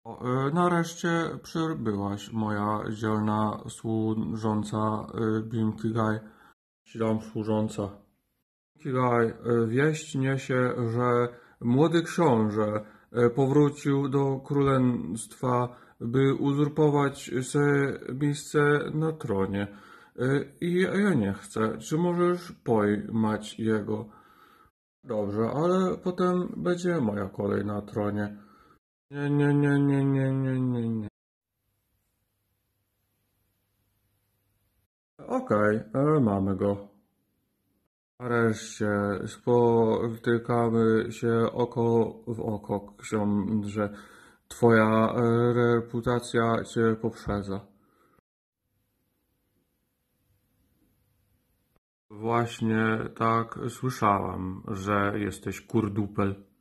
Nareszcie przybyłaś, moja dzielna służąca Binkigaj. Silam służąca. Binkigaj, wieść niesie, że młody książę powrócił do królestwa, by uzurpować se miejsce na tronie. I ja nie chcę. Czy możesz pojmać jego? Dobrze, ale potem będzie moja kolej na tronie. Nie, nie, nie, nie, nie, nie, nie, nie. Okej, mamy go. Nareszcie spotykamy się oko w oko, książę. Twoja reputacja cię poprzedza. Właśnie tak słyszałam, że jesteś kurdupel.